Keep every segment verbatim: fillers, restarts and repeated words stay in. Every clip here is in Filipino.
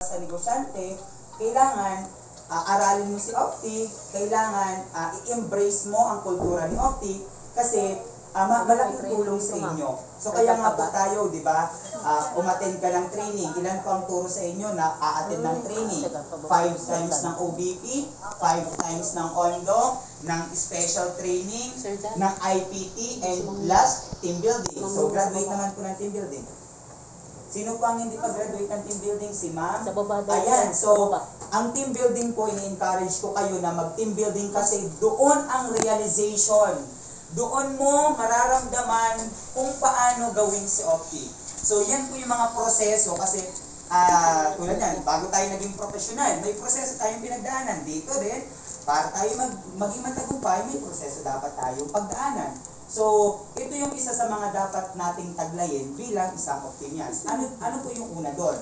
sa negosyante, kailangan uh, aralin mo si Opti, kailangan uh, i-embrace mo ang kultura ni Opti kasi uh, malaking tulong sa inyo. So kaya nga po tayo, di ba, uh, umattend ka ng training. Ilan po ang turo sa inyo na a-attend ng training? Five times ng O B P, five times ng Ondo, ng special training, ng I P T, and last, team building. So graduate naman po ng team building. Sino pa ang hindi pa-graduate ng team building? Si ma'am? Sa baba daw. Ayan, so, ang team building po, ini-encourage ko kayo na mag-team building kasi doon ang realization. Doon mo mararamdaman kung paano gawin si Opti. So, yan po yung mga proseso kasi, uh, tulad yan, bago tayo naging professional, may proseso tayong pinagdaanan. Dito rin, para tayo mag maging matagumpay, may proseso dapat tayong pagdaanan. So, ito yung isa sa mga dapat nating taglayin bilang isang Optimians. Ano, ano po yung una doon?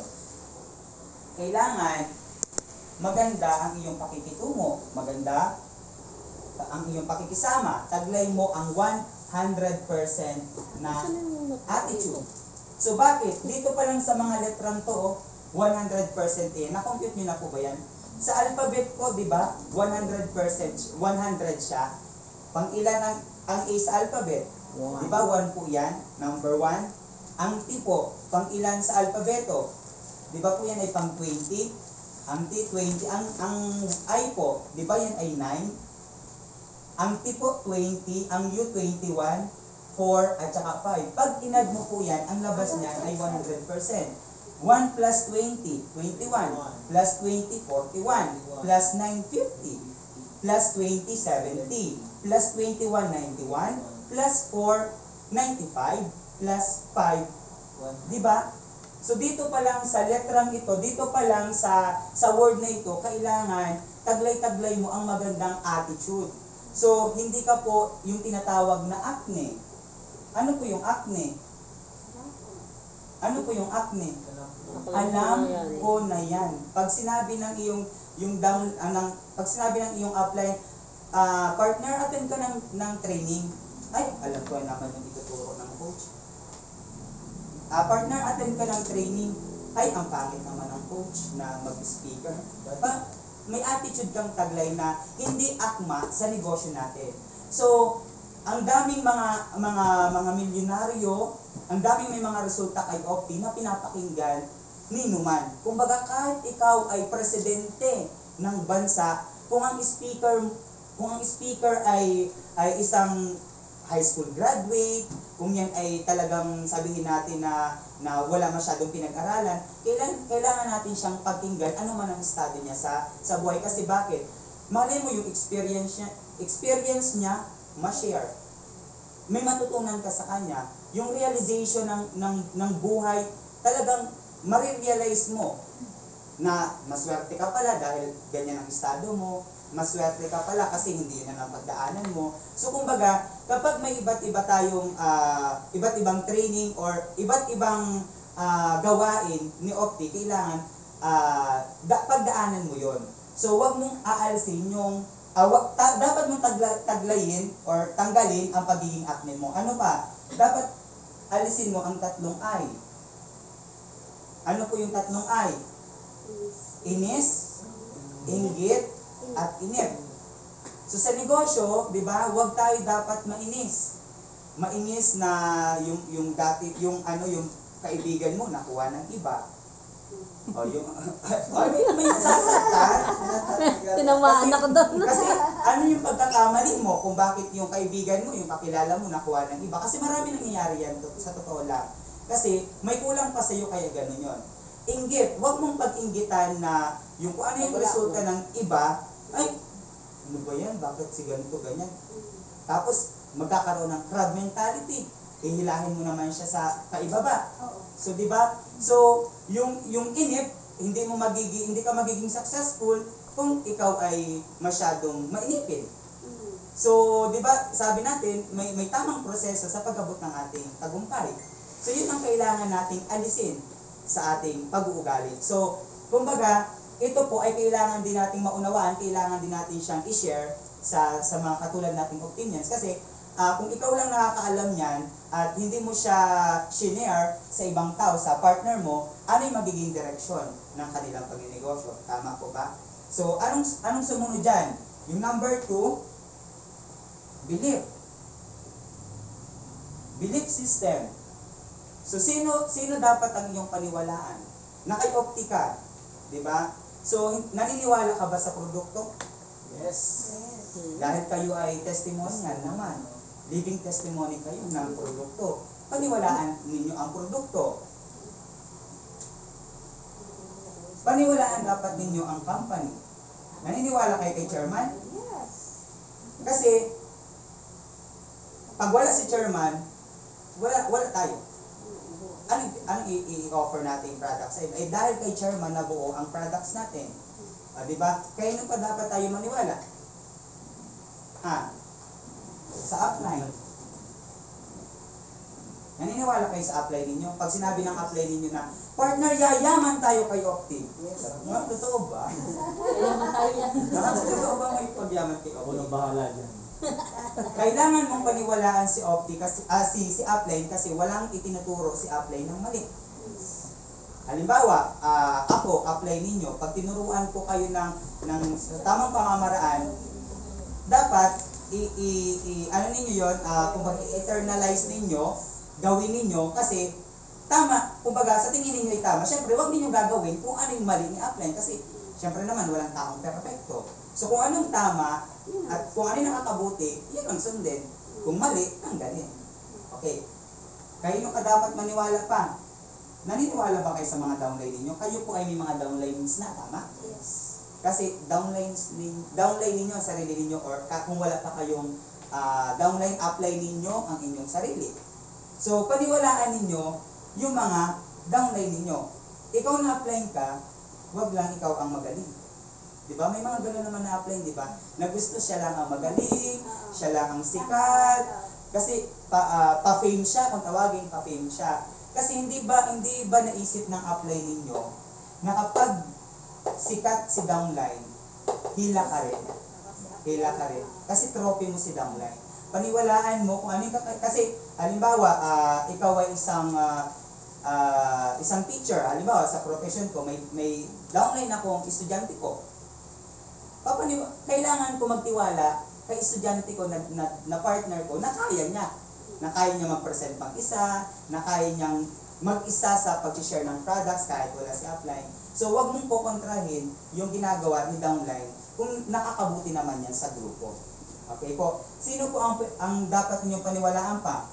Kailangan maganda ang iyong pakikitungo, maganda ang iyong pakikisama. Taglay mo ang one hundred percent na attitude. So, bakit? Dito pa lang sa mga letrang to, one hundred percent eh. Na-compute nyo na po ba yan? Sa alphabet ko, di ba, one hundred percent, one hundred siya. Pang ilan ang ang A sa alphabet? Di ba, one po yan? Number one. Ang T po, pang ilan sa alpabeto? Di ba po yan ay pang twenty? Ang T, twenty. Ang, ang I po, di ba yan ay nine? Ang T po, twenty. Ang U, twenty-one. four, at saka five. Pag inad mo po yan, ang labas niyan ay one hundred percent. one plus twenty, twenty-one. Plus twenty, forty-one. Plus nine, fifty. Plus twenty, seventy. Plus twenty-one, ninety-one. Plus four, ninety-five. Plus five, di ba? So dito pa lang sa letrang ito, dito pa lang sa sa word na ito, kailangan taglay-taglay mo ang magandang attitude. So hindi ka po yung tinatawag na acne. Ano po yung acne? Ano po yung acne? Alam ko na yan. Pag sinabi ng iyong yung down uh, ng pag sinabi ng iyong upline, uh, partner, attend ka ng ng training. Ay, alam ko naman yung ituturo ng coach. Uh, partner, attend ka ng training. Ay, ang pangit naman ng coach na mag-speaker. Pa, may attitude kang taglay na hindi akma sa negosyo natin. So, ang daming mga mga mga milyonaryo, ang daming may mga resulta kay Opti na pinapakinggan ni Numan. Kumbaga, kahit ikaw ay presidente ng bansa, kung ang speaker kung ang speaker ay ay isang high school graduate, kung yan ay talagang sabihin natin na na wala masyadong pinag-aralan, kailangan kailangan natin siyang pakinggan ano man ang estado niya sa sa buhay. Kasi bakit? Malay mo yung experience niya, experience niya ma-share. May matutunan ka sa kanya, yung realization ng ng ng buhay, talagang ma-realize mo na maswerte ka pala dahil ganyan ang estado mo, maswerte ka pala kasi hindi yun ang pagdaanan mo. So kumbaga, kapag may iba't iba tayong uh, iba't ibang training or iba't ibang uh, gawain ni Opti, kailangan uh, da- pagdaanan mo yon. So wag mong aalsin yung uh, wag, ta- dapat mong tagla- taglayin or tanggalin ang pagiging acne mo. Ano pa? Dapat alisin mo ang tatlong I. Ano po yung tatlong I? Inis, inggit, at inip. So sa negosyo, 'di ba, huwag tayo dapat mainis. Mainis na yung yung dati yung ano yung kaibigan mo nakuha ng iba. O yung ano may nasasaktan. Tinamaan ako doon. Kasi ano yung pagkakamali mo kung bakit yung kaibigan mo, yung kakilala mo nakuha ng iba. Kasi marami nangyayari yan to, sa totoo lang. Kasi may kulang pa sa iyo kaya gano'n yon. Inggit, huwag mong pag-inggitan na yung kung ano yung resulta ng iba, ay, ano ba yan? Bakit si ganito, ganyan? Tapos, magkakaroon ng crowd mentality. Hihilahin mo naman siya sa kaibaba. So, di ba? So, yung yung inip, hindi mo magiging hindi ka magiging successful kung ikaw ay masyadong mainipin. So, di ba, sabi natin, may may tamang proseso sa pag-abot ng ating tagumpay. So, yun ang kailangan nating alisin sa ating pag-uugali. So, kumbaga, ito po ay kailangan din nating maunawaan, kailangan din natin siyang i-share sa sa mga katulad nating Optimians kasi ah, kung ikaw lang nakakaalam yan at hindi mo siya shinare sa ibang tao, sa partner mo, ano yung magiging direksyon ng kanilang pagninegosyo? Tama po ba? So, anong, anong sumunod dyan? Yung number two, belief. Belief system. So, sino sino dapat ang iyong paniwalaan? Na kay Optica, di ba? So, naniniwala ka ba sa produkto? Yes. Dahil kayo ay testimonial naman. Living testimony kayo ng produkto. Paniwalaan ninyo ang produkto. Paniwalaan dapat ninyo ang company. Naniniwala kayo kay chairman? Yes. Kasi, pag wala si chairman, wala wala tayo. Ano anong i-offer nating products? Eh, eh dahil kay chairman nabuo ang products natin. Ah, di ba? Kaya nung pa dapat tayo maniwala? Ha? Sa upline. Naniniwala kayo sa upline ninyo? Pag sinabi ng upline ninyo na, partner, yayaman tayo kay Opti. Yes. Nga, totoo ba? Yayaman tayo yan. Ha? Totoo ba may pagyaman kay Ako Opti? na bahala dyan. Kailangan mong paniwalaan si Opti kasi ah, si si upline kasi walang itinuturo si upline ng mali. Halimbawa, ah, ako upline ninyo, pag tinuruan ko kayo ng ng tamang pamamaraan, dapat i, i, i ano ninyo 'yon, ah, kumbaga i-eternalize ninyo, gawin ninyo kasi tama, kumbaga sa tingin ninyo ay tama. Syempre, wag niyo gagawin kung ano yung mali ni upline kasi syempre naman walang taong perpekto. So kung anong tama at kung ano yung nakakabuti, yun ang sundin. Kung mali, tanggalin. Okay. Kayo ka dapat maniwala pa. Naniniwala ba kayo sa mga downline ninyo? Kayo po ay may mga downlines na, tama? Yes. Kasi downlines nin, downline ninyo ang sarili ninyo or kung wala pa kayong uh, downline, upline ninyo ang inyong sarili. So, paniwalaan ninyo yung mga downline ninyo. Ikaw na upline ka, wag lang ikaw ang magaling. Diba? May mga gano'n naman na upline, diba? Na gusto siya lang ang magaling, siya lang ang sikat, kasi pa, uh, pa-fame siya, kung tawagin pa-fame siya. Kasi hindi ba hindi ba naisip ng upline ninyo na kapag sikat si downline, hila ka rin. Hila ka rin. Kasi trophy mo si downline. Paniwalaan mo kung ano yung, kasi halimbawa, uh, ikaw ay isang uh, uh, isang teacher, halimbawa sa profession ko, may, may downline akong estudyante ko. Papaniwa, kailangan ko magtiwala kay estudyante ko na, na, na partner ko na kaya niya. Na kaya niya mag-present mag-isa, na kaya niyang mag-isa sa pag-share ng products kahit wala si upline. So, wag mong kukontrahin yung ginagawa ni downline kung nakakabuti naman yan sa grupo. Okay po? Sino po ang, ang dapat ninyong paniwalaan pa?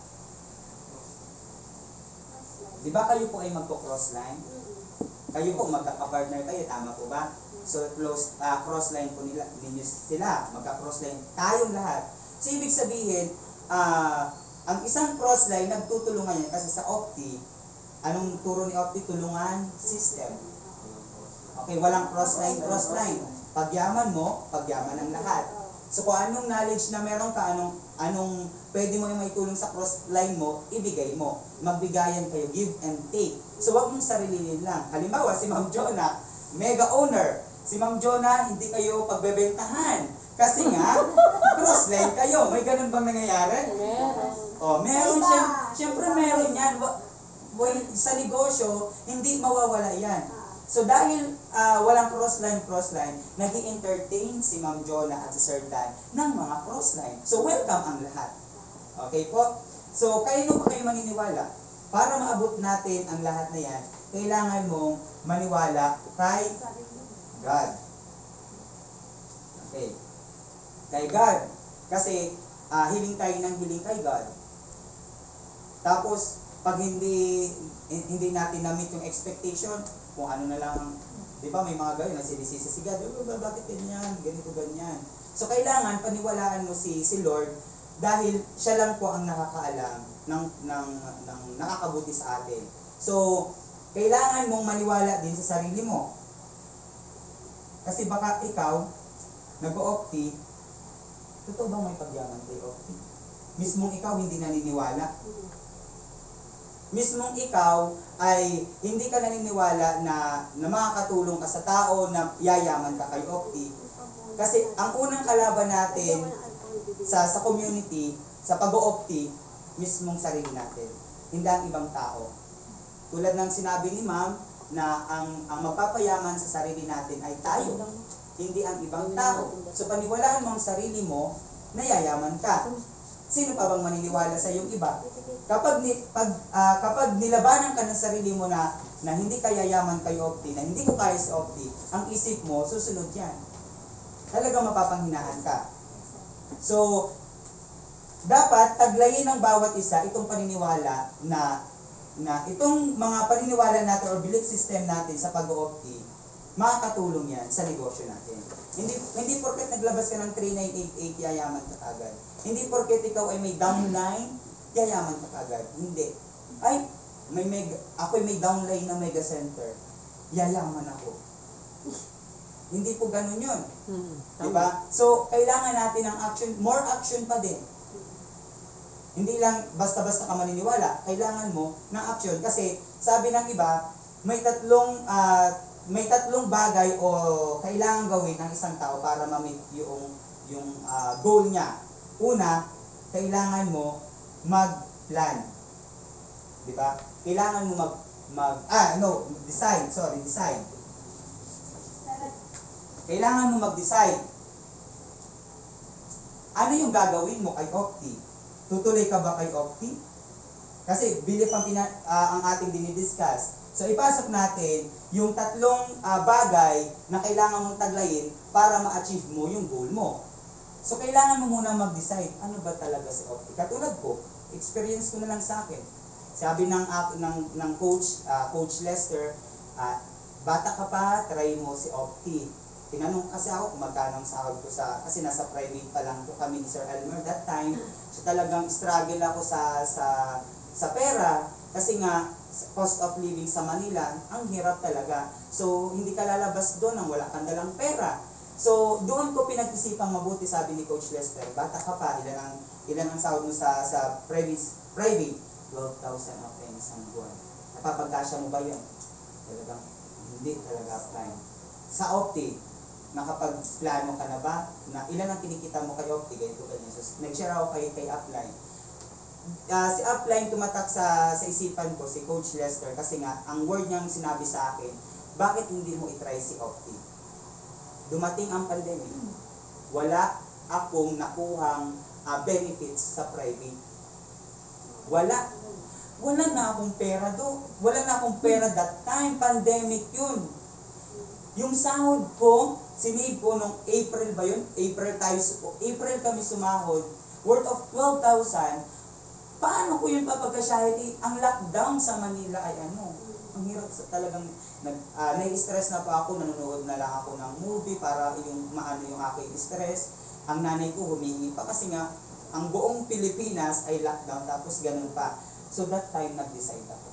Di ba kayo po ay magko-crossline? Kayo po magkaka-partner kayo, tama po ba? So, close, uh, crossline po nila, ninyo sila, magka-crossline, tayong lahat. So, ibig sabihin, uh, ang isang crossline, nagtutulungan yan kasi sa Opti, anong turo ni Opti? Tulungan system. Okay, walang crossline, crossline. Pagyaman mo, pagyaman ng lahat. So, kung anong knowledge na meron ka, anong, anong pwede mo yung maitulong sa crossline mo, ibigay mo. Magbigayan kayo, give and take. So, wag mong sarilinin lang. Halimbawa, si Ma'am Jonah, mega owner. Si Ma'am Jonah, hindi kayo pagbebentahan. Kasi nga, crossline kayo. May ganun bang nangyayari? Meron. Oh, meron siya. Siyempre meron yan. Well, sa negosyo, hindi mawawala yan. So dahil uh, walang crossline, crossline, nag-i-entertain si Ma'am Jonah at si Sir Dan ng mga crossline. So welcome ang lahat. Okay po? So kayo pa kayo maniniwala? Para maabot natin ang lahat na yan, kailangan mong maniwala kay God. Okay. Kay God. Kasi uh, hiling tayo ng hiling kay God. Tapos, pag hindi hindi natin na-meet yung expectation, kung ano na lang, di ba may mga gawin, nagsinisisi si God, oh, bakit ganyan, ganito, ganyan. So, kailangan paniwalaan mo si si Lord dahil siya lang po ang nakakaalam ng, ng, ng nakakabuti sa atin. So, kailangan mong maniwala din sa sarili mo. Kasi baka ikaw, nag-o-opti, totoo bang may pagyaman kay Opti? Mismong ikaw hindi naniniwala. Mismong ikaw ay hindi ka naniniwala na, na makakatulong ka sa tao na yayaman ka kay Opti. Kasi ang unang kalaban natin sa, sa community sa pag-o-opti, mismong sarili natin. Hindi ang ibang tao. Tulad ng sinabi ni ma'am, na ang, ang magpapayaman sa sarili natin ay tayo, hindi ang ibang tao. So paniwalaan mo ang sarili mo, nayayaman ka. Sino pa bang maniniwala sa iyong iba? Kapag, ni, pag, ah, kapag nilabanan ka ng sarili mo na, na hindi ka yayaman kay Opti, na hindi ko kaya si Opti, ang isip mo, susunod yan. Talagang mapapanghinaan ka. So, dapat taglayin ng bawat isa itong paniniwala na na itong mga paniniwala natin or belief system natin sa pag-o-opti, makakatulong yan sa negosyo natin. Hindi hindi porket naglabas ka ng three nine eight eight, yayaman ka agad. Hindi porket ikaw ay may downline, yayaman ka agad. Hindi. Ay, may mega, ako ay may downline na mega center, yayaman ako. Hindi po ganun yun. Hmm, diba? So, kailangan natin ng action, more action pa din. Hindi lang basta-basta ka maniniwala, kailangan mo ng action kasi sabi ng iba, may tatlong uh, may tatlong bagay o kailangan gawin ng isang tao para ma-meet yung yung uh, goal niya. Una, kailangan mo mag-plan. 'Di ba? Kailangan mo mag mag ah no, decide, sorry, decide. Kailangan mo mag-decide. Ano yung gagawin mo kay Opti? Tutuloy ka ba kay Opti? Kasi belief ang, pina, uh, ang ating dinidiscuss. So ipasok natin yung tatlong uh, bagay na kailangan mong taglayin para ma-achieve mo yung goal mo. So kailangan mo muna mag-decide, ano ba talaga si Opti? Katulad ko, experience ko na lang sa akin. Sabi ng, uh, ng, ng coach, uh, Coach Lester, uh, bata ka pa, try mo si Opti. Tinanong kasi ako kung magkano ang sahod ko sa, kasi nasa private pa lang po kami ni Sir Elmer that time. So talagang struggle ako sa sa sa pera kasi nga cost of living sa Manila, ang hirap talaga. So hindi ka lalabas doon nang wala kang dalang pera. So doon ko pinag-isipang mabuti, sabi ni Coach Lester, bata ka pa, ilan ang ilan ang sahod mo sa sa private private twelve thousand ang isang buwan. Napapagkasya mo ba 'yun? Talagang hindi talaga apply. Sa Opti, nakapag-plano ka na ba? Na ilan ang kinikita mo kay Opti? Ganito, ganyan. So, nag-share ako kay, kay Upline. Uh, si Upline tumatak sa, sa isipan ko, si Coach Lester, kasi nga, ang word niyang sinabi sa akin, bakit hindi mo itry si Opti? Dumating ang pandemic. Wala akong nakuhang uh, benefits sa private. Wala. Wala na akong pera do. Wala na akong pera that time. Pandemic yun. Yung sahod ko, sinave ko nung April ba yun? April tayo, April kami sumahod, worth of twelve thousand. Paano ko yun papagkasyahin? Eh, ang lockdown sa Manila ay ano, ang hirap sa talagang, nag, uh, nai-stress na pa ako, nanonood na lang ako ng movie para yung maano yung aking stress. Ang nanay ko humingi pa kasi nga, ang buong Pilipinas ay lockdown, tapos ganun pa. So that time, nag-decide ako.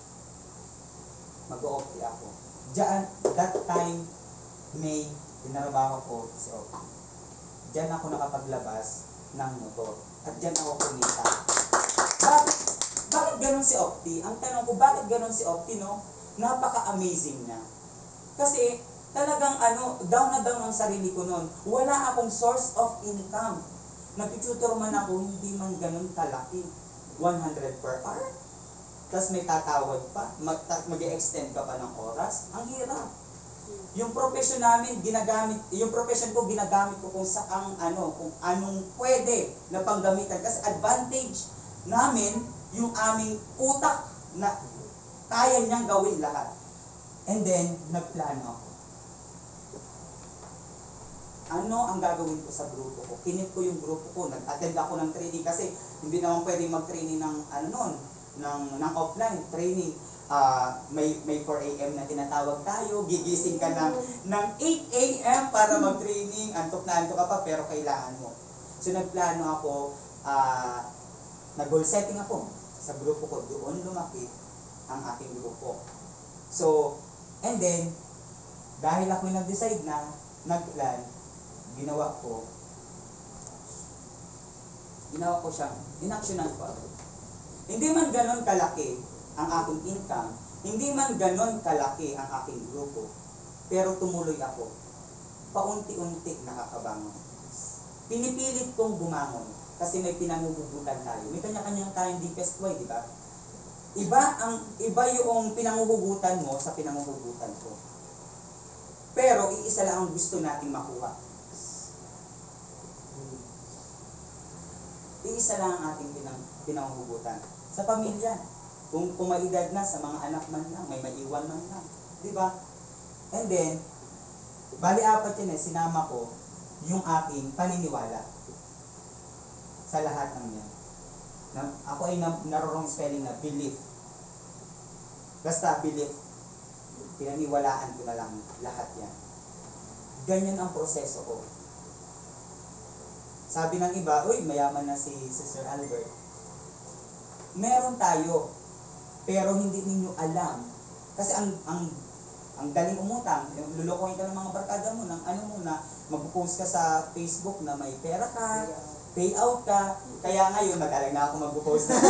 Mag-o-opti ako. Diyan, that time, May, dinarabaho ko si Opti. Diyan ako nakapaglabas ng motor. At diyan ako kumita. Bakit, bakit ganun si Opti? Ang tanong ko, bakit ganun si Opti, no? Napaka-amazing na. Kasi, talagang ano, down na down ang sarili ko noon. Wala akong source of income. Nag-tutor man ako, hindi man ganun kalaki. one hundred per hour. Tapos may tatawag pa, mag-extend ka pa ng oras. Ang hirap. Yung profession namin, ginagamit, yung profession ko, ginagamit ko kung saang ano, kung anong pwede na panggamitan. Kasi advantage namin, yung aming utak na kaya niyang gawin lahat. And then, nagplano ako. Ano ang gagawin ko sa grupo ko? Kinip ko yung grupo ko, nag-attend ako ng training kasi hindi naman pwedeng mag-training ng ano nun, ng, ng offline training. Uh, may may four A M na tinatawag tayo, gigising ka ng, ng eight A M para mag-training, antok na antok ka pa pero kailangan mo. So nagplano ako, uh, nag-goal setting ako sa grupo ko, doon lumaki ang aking grupo. So, and then, dahil ako nag-decide na, nag-plan, ginawa ko, ginawa ko siyang, inaksyonan ko ako. Hindi man ganon kalaki ang aking income, hindi man ganon kalaki ang aking grupo, pero tumuloy ako. Paunti-unti nakakabangon. Pinipilit kong bumangon. Kasi may pinanguhugutan tayo. May kanya-kanyang tayong deepest way, di ba? Iba ang iba yung pinanguhugutan mo sa pinanguhugutan ko. Pero iisa lang ang gusto nating makuha. Iisa lang ang ating pinang, pinanguhugutan. Sa pamilya, kung, kung may edad na, sa mga anak man lang, may maiwan man lang. Di ba? And then, bali apat yun eh, sinama ko yung aking paniniwala sa lahat ng yan. Na, ako ay na, narorong spelling na belief. Basta belief, pinaniwalaan ko na lang lahat yan. Ganyan ang proseso ko. Sabi ng iba, uy, mayaman na si, si Sir Albert. Meron tayo, pero hindi ninyo alam. Kasi ang ang ang galing umutang, lulukohin ka ng mga barkada mo, ng ano mo na, mag-post ka sa Facebook na may pera ka, payout ka, kaya ngayon, magaling na ako mag-post na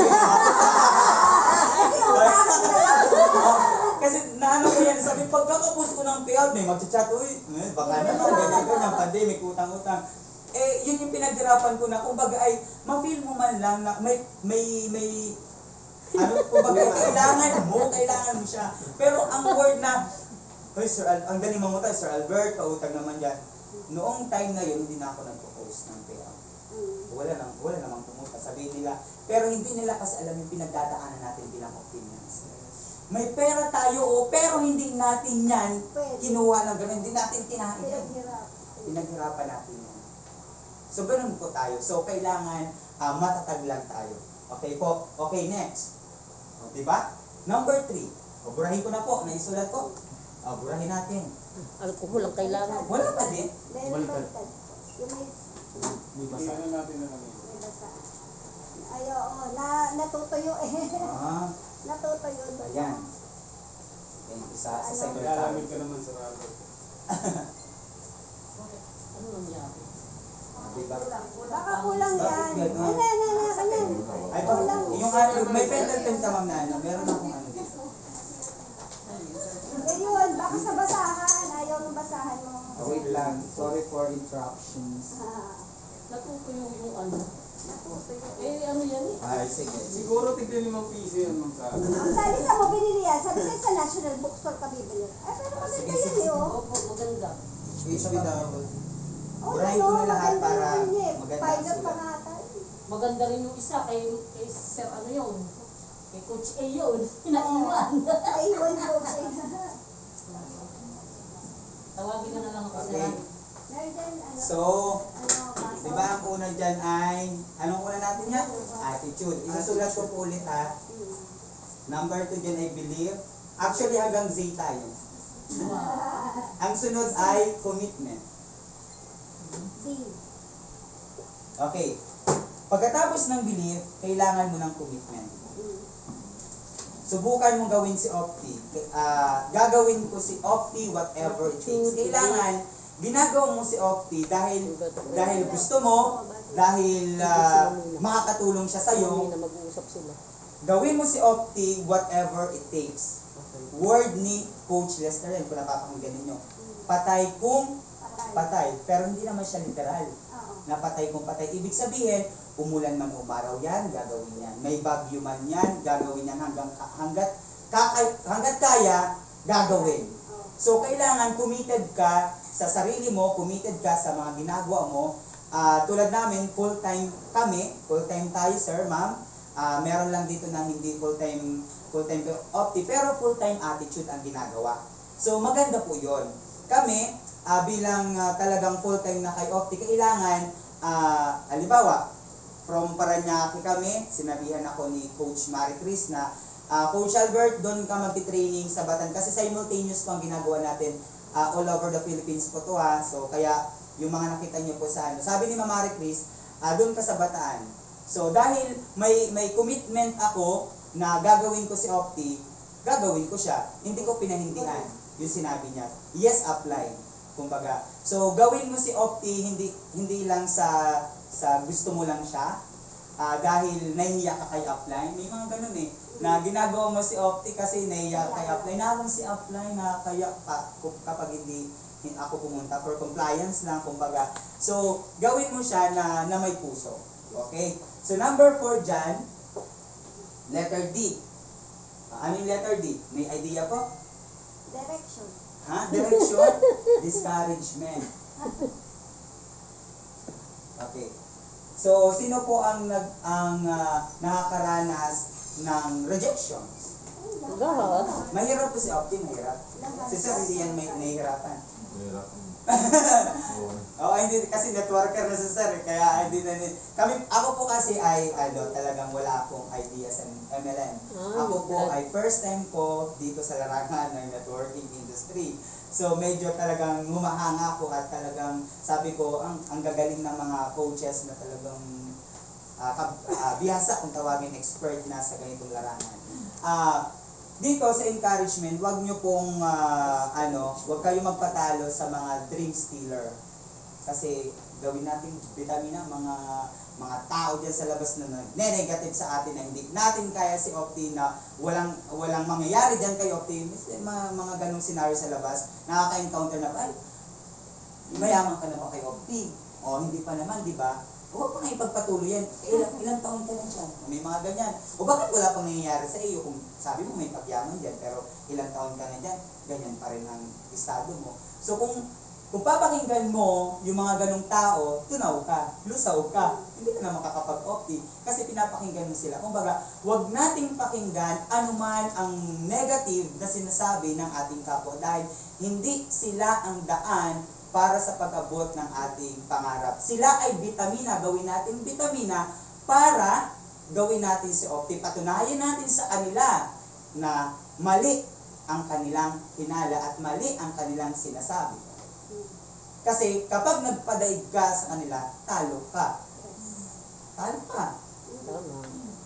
kasi naano ko yan, sabi, pagkakapost ko ng payout, may mag-chat, uy, eh, baka naman, ganyan, ganyan, pandemic, utang-utang. Eh, yun yung pinaghirapan ko na, kumbaga ay, ma-feel mo man lang na may, may, may, ano, kumbaga, kailangan mo, kailangan mo siya. Pero ang word na, Hoy, Sir Al, ang galing mo tayo, Sir Albert, pautang naman dyan. Noong time na yun, hindi na ako nagpo-post ng payout. Wala nang, wala namang pumunta. Sabihin nila, pero hindi nila kasi alam yung pinagdadaanan natin bilang opinions. May pera tayo, o, pero hindi natin yan kinuha ng gano'n, hindi natin kinain yan. Pinaghirapan natin yan. So, ganun po tayo. So, kailangan uh, matatag lang tayo. Okay po? Okay, next. O, diba? Number three. O, burahin ko na po. Naisulat ko. O, burahin natin. Alcohol ang kailangan. Wala pa din. Baliktad. Yung may May basa. Tingnan natin na kami. may basa. Ay, oo, na, natutuyo eh. Ah, Natutuyo doon. ayan. Thank you sa, sa Ano? secretary. Nalalamig ka naman sa Robert. Ano nangyari? Diba? Baka kulang Bakit yan. ganun? Ano, ano, ano, ano. Ay, pa, yung ano, may pentel pen ka ma'am na ano, meron akong ano dito. Ayun, baka sa basahan. Ayaw ng basahan mo. Oh, wait lang, sorry for interruptions. Ah, Natutuyo yung ano. natutuyo. Eh, ano yan eh? Ay, sige. Siguro tignan limang piso yan, Ma'am Sa. Ang sabi sa mo binili yan, sabi sa'yo sa National Bookstore ka bibili. Ay, pero maganda yan eh, oh. Opo, maganda. H P daw. Oh, Burahin ko na lahat maganda para yun eh. maganda ang Pilot pa sulat. nga tayo. Maganda rin yung isa kay, kay Sir ano yun. Kay Coach A yun. Pinaiwan. Naiwan ko siya. Tawagin ka na lang ako Okay. sir. Meron ano, So, ano, kaso. di ba ang una dyan ay, anong una natin yan? Attitude. Isusulat ko po ulit ha. Hmm. Number two dyan ay belief. Actually, hanggang Z tayo. Ang sunod ay commitment. B. Okay. Pagkatapos ng belief, kailangan mo ng commitment. Hmm. Subukan mong gawin si Opti. Ah, gagawin ko si Opti whatever it takes. Kailangan, ginagawa mo si Opti dahil dahil gusto mo, dahil ah, makakatulong siya sa'yo. na mag-uusap sila. Gawin mo si Opti whatever it takes. Word ni Coach Lester yan, kung napapakinggan ninyo. Patay kung Patay. patay. Pero hindi naman siya literal. Oo. Na patay kung patay. Ibig sabihin, umulan man umaraw yan, gagawin yan. May bagyo man yan, gagawin yan hanggang hanggat kakay, hanggat kaya, gagawin. Oo. So kailangan committed ka sa sarili mo, committed ka sa mga ginagawa mo. Ah, tulad namin, full-time kami, full-time tayo sir, ma'am. Ah, meron lang dito na hindi full-time full-time opti, pero full-time attitude ang ginagawa. So maganda po 'yon. Kami ah, bilang ah, talagang full-time na kay opti, kailangan ah, halimbawa from Paranaque kami, sinabihan ako ni Coach Marie Chris na ah, Coach Albert, doon ka magti-training sa Batan kasi simultaneous po ang ginagawa natin ah, all over the Philippines po to ha. So kaya yung mga nakita niyo po sa ano. Sabi ni Mama Marie Chris, ah, doon ka sa Bataan. So dahil may may commitment ako na gagawin ko si Opti, gagawin ko siya. Hindi ko pinahindihan yung sinabi niya. Yes, apply. Kumbaga. So gawin mo si Opti hindi hindi lang sa sa gusto mo lang siya. Ah, dahil nahihiya ka kay apply. May mga ganun eh. Na ginagawa mo si Opti kasi nahihiya ka kay apply. Nalang si apply na kaya pa, kapag hindi ako pumunta for compliance lang kumbaga. So gawin mo siya na na may puso. Okay. So number four dyan, letter D. Ah, ano yung letter D? May idea po? Direction. Ha? Direction? Discouragement. Okay. So, sino po ang nag ang ah, nakakaranas ng rejections? Lahat. Mahirap po si Opti, mahirap. Si Sir, hindi yan may nahihirapan. Mahirap. Oo. Oo, hindi kasi networker na si Sir, eh, kaya hindi na ni- kami ako po kasi ay ano, talagang wala akong idea sa M L M. Ah, Ako po good. ay first time ko dito sa larangan ng networking industry. So medyo talagang humahanga ako at talagang sabi ko ang ang gagaling ng mga coaches na talagang uh, kab, ah, bihasa kung tawagin expert na sa ganitong larangan. Ah, dito sa encouragement, wag nyo pong ah, ano, wag kayo magpatalo sa mga dream stealer. Kasi gawin natin vitamina mga mga tao diyan sa labas na nag-negative sa atin na hindi natin kaya si Opti na walang walang mangyayari diyan kay Opti. Mga, mga ganung scenario sa labas, nakaka-encounter na ay mayaman ka na ba kay Opti? O hindi pa naman, di ba? Huwag pa nga ipagpatuloy yan. Eh, ilang, ilang taon ka na dyan. May mga ganyan. O bakit wala pang nangyayari sa iyo? Kung sabi mo may pagyaman dyan, pero ilang taon ka na dyan, ganyan pa rin ang estado mo. So kung kung papakinggan mo yung mga ganong tao, tunaw ka, lusaw ka, hindi ka na makakapag-opti kasi pinapakinggan mo sila. Kumbaga, huwag nating pakinggan anuman ang negative na sinasabi ng ating kapwa dahil hindi sila ang daan para sa pag-abot ng ating pangarap. Sila ay bitamina, gawin natin bitamina para gawin natin si Opti. Patunayan natin sa kanila na mali ang kanilang hinala at mali ang kanilang sinasabi. Kasi kapag nagpadaig ka sa kanila, talo ka. Talo ka. Tama.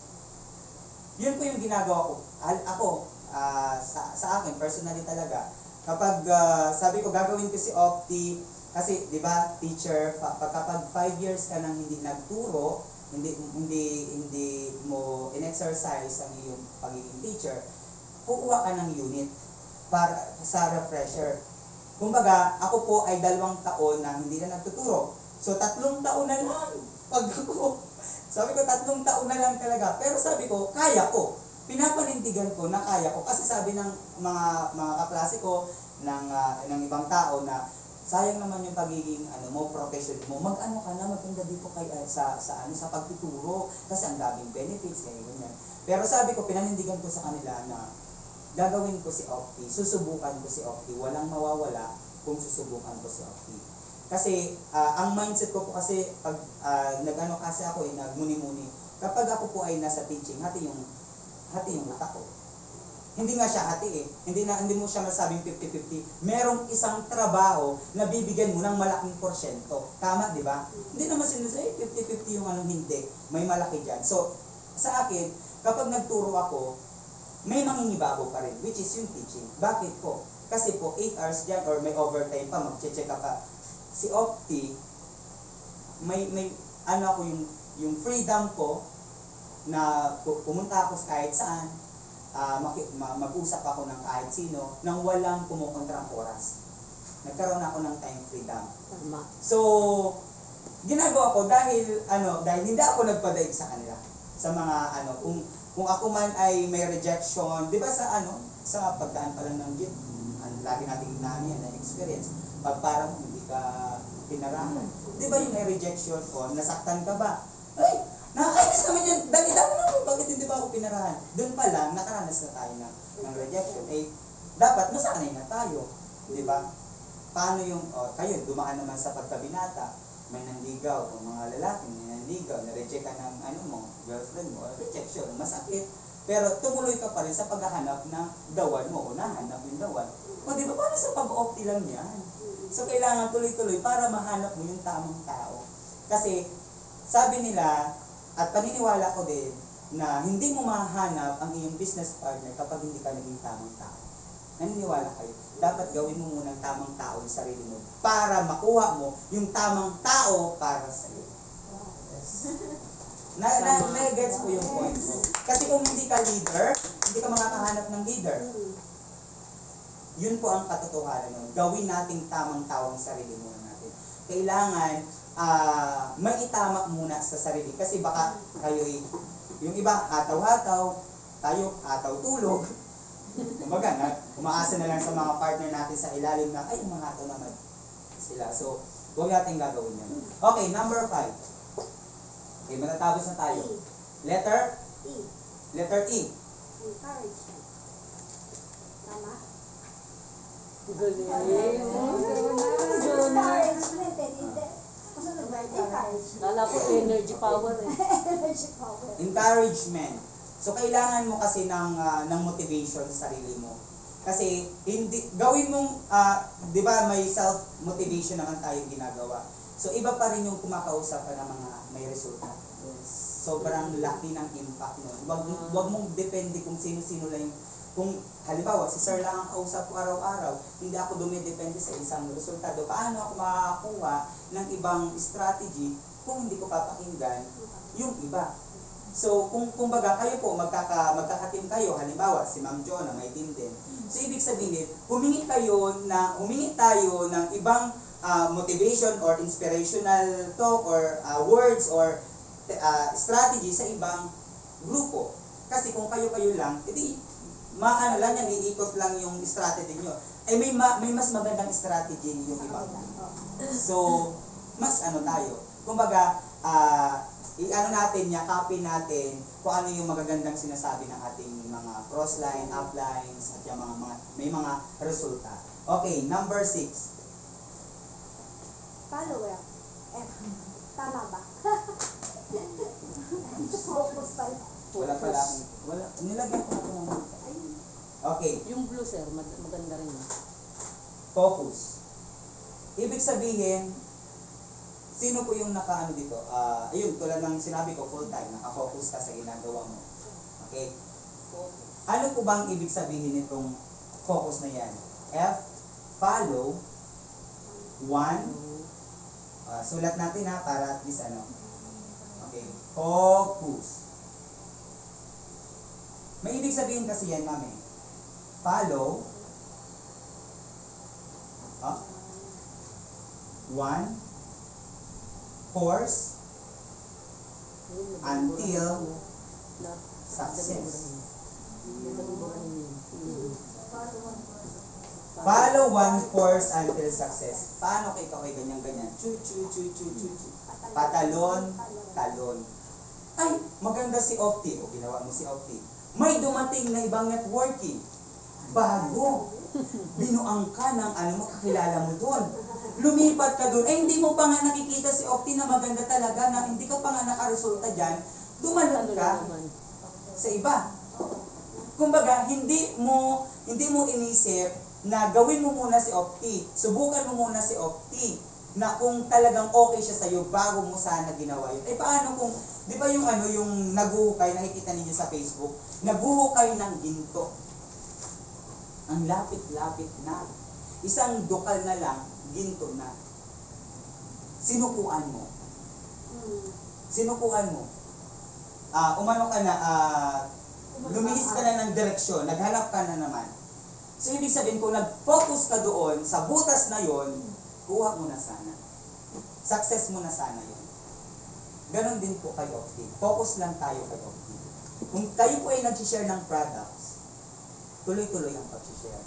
Yun po yung ginagawa ko. Al- Ako, ah, sa, sa akin, personally talaga, kapag ah, sabi ko gagawin ko si Opti, kasi di ba teacher, pa, pag- kapag five years ka nang hindi nagturo, hindi hindi hindi mo in-exercise ang iyong pagiging teacher, kukuha ka ng unit para sa refresher. Kumbaga, ako po ay dalawang taon na hindi na nagtuturo. So, tatlong taon na lang. Pag ako, sabi ko, tatlong taon na lang talaga. Pero sabi ko, kaya ko. Pinapanindigan ko na kaya ko. Kasi sabi ng mga mga kaklase ko, ng, ah, ng ibang tao na, sayang naman yung pagiging ano mo, profession mo. Mag-ano ka na, maganda dito kay, uh, sa, sa, ano, sa pagtuturo. Kasi ang daming benefits, kaya ganyan. Pero sabi ko, pinanindigan ko sa kanila na, gagawin ko si Opti, susubukan ko si Opti, walang mawawala kung susubukan ko si Opti. Kasi uh, ang mindset ko po kasi pag uh, nag-ano kasi ako eh, nagmuni-muni, kapag ako po ay nasa teaching, hati yung hati yung utak ko. Hindi nga siya hati eh. Hindi na hindi mo siya masabing fifty fifty. Merong isang trabaho na bibigyan mo ng malaking porsyento. Tama, di ba? Hindi naman sinasabi fifty fifty yung anong hindi. May malaki diyan. So, sa akin, kapag nagturo ako, may mangingibabaw pa rin, which is yung teaching. Bakit po? Kasi po, eight hours dyan, or may overtime pa, mag-check ka pa. Si Opti, may, may, ano ako, yung, yung freedom ko, na pumunta ako kahit saan, uh, mag-usap ako ng kahit sino, nang walang kumukontrang oras. Nagkaroon ako ng time freedom. Tama. So, ginagawa ko dahil, ano, dahil hindi ako nagpadaig sa kanila. Sa mga, ano, kung, Kung ako man ay may rejection, di ba sa ano, sa pagdaan pa lang ng gym, ang lagi nating namin yan na experience. Pag parang hindi ka pinarahan, di ba yung may rejection o nasaktan ka ba? Ay, nakakainis naman yan, dali-dali naman, bakit hindi ba ako pinarahan? Doon pa lang, nakaranas na tayo ng, ng rejection. Eh, dapat masanay na tayo, di ba? Paano yung, oh, kayo, dumaan naman sa pagkabinata, may nanligaw, o mga lalaki, may nanligaw, na-reject ka ng ano mo, girlfriend mo, rejection, masakit. Pero tumuloy ka pa rin sa paghahanap ng dawan mo, o nahanap yung dawan. O di ba, paano sa pag-opti lang yan? So, kailangan tuloy-tuloy para mahanap mo yung tamang tao. Kasi, sabi nila, at paniniwala ko din, na hindi mo mahanap ang iyong business partner kapag hindi ka naging tamang tao. Naniniwala kayo? Dapat gawin mo muna ang tamang tao sa sarili mo para makuha mo yung tamang tao para sa iyo. Yes. Na, na, na-gets ko yung point mo. Kasi kung hindi ka leader, hindi ka makakahanap ng leader. Yun po ang katotohanan nun. Gawin nating tamang tao ang sarili muna natin. Kailangan ah may itamak muna sa sarili. Kasi baka kayo ay, yung iba, hataw-hataw, tayo, hataw-tulog. Kumbaga, na, umaasa na lang sa mga partner natin sa ilalim na, ay, mga hataw naman sila. So, huwag natin gagawin yan. Okay, number five. Okay, matatapos na tayo. E. Letter? E. Letter E. Encouragement. Tama? Galing. Encouragement eh. Hindi. Kasunod ba? Encouragement. Lala ko energy power eh. Energy power. Encouragement. So kailangan mo kasi ng ah, ng motivation sa sarili mo. Kasi hindi gawin mong ah, 'di ba may self motivation naman tayong ginagawa. So iba pa rin yung kumakausap ka ng mga may resulta. Sobrang laki ng impact nun. Wag wag mong depende kung sino-sino lang yung, kung halimbawa si sir lang ang kausap ko araw-araw, hindi ako dumidepende sa isang resultado. Paano ako makakakuha ng ibang strategy kung hindi ko papakinggan yung iba? So, kung kumbaga kayo po magkaka magkakatim kayo, halimbawa si Ma'am Jo na may team din. So, ibig sabihin, humingi kayo na humingi tayo ng ibang ah, motivation or inspirational talk or ah, words or ah, strategy sa ibang grupo. Kasi kung kayo-kayo lang, edi maano lang yan, iikot lang yung strategy niyo. Eh may ma, may mas magandang strategy yung iba. So, mas ano tayo. Kumbaga, ah i-ano natin, yakapin natin kung ano yung magagandang sinasabi ng ating mga crossline, uplines, at yung mga, mga may mga resulta. Okay, number six. Follower. F. Tama ba? Focus pala. Wala pala akong, wala, nilagyan ko na ito ng Ayun. okay, Yung blue sir, mag- maganda rin. focus. Ibig sabihin, sino po yung nakaano dito? Ah, ayun, tulad ng sinabi ko, full time, nakafocus ka sa ginagawa mo. Okay? Ano po bang ibig sabihin nitong focus na yan? F, follow, one, ah, sulat natin ha, para at least ano. Okay, focus. May ibig sabihin kasi yan, mami. Follow, ah, one, course, until success. Follow one course until success. Paano kay ikaw ay ganyan-ganyan? Chu, chu, chu, chu, chu, chu. Patalon, talon. Ay, maganda si Opti. O, ginawa mo si Opti. May dumating na ibang networking. Bago. Binuang ka ng ano mo, kakilala mo doon. Lumipat ka doon. Eh, hindi mo pa nga nakikita si Opti na maganda talaga, na hindi ka pa nga nakaresulta dyan. Tumalon ka sa iba. Kumbaga, hindi mo hindi mo inisip na gawin mo muna si Opti. Subukan mo muna si Opti na kung talagang okay siya sa'yo bago mo sana ginawa yun. Eh paano kung, di ba yung ano, yung naguhukay, nakikita ninyo sa Facebook, naguhukay ng ginto. Ang lapit-lapit na. Isang dukal na lang, ginto na. Sinukuan mo. Hmm. Sinukuan mo. Ah, umano ka na, ah, lumihis ka na ng direksyon, naghanap ka na naman. So, ibig sabihin, kung nag-focus ka doon, sa butas na yon, kuha mo na sana. Success mo na sana yon. Ganon din po kay Opti. Focus lang tayo kay Opti. Kung kayo po ay nag-share ng products, tuloy-tuloy ang pag-share.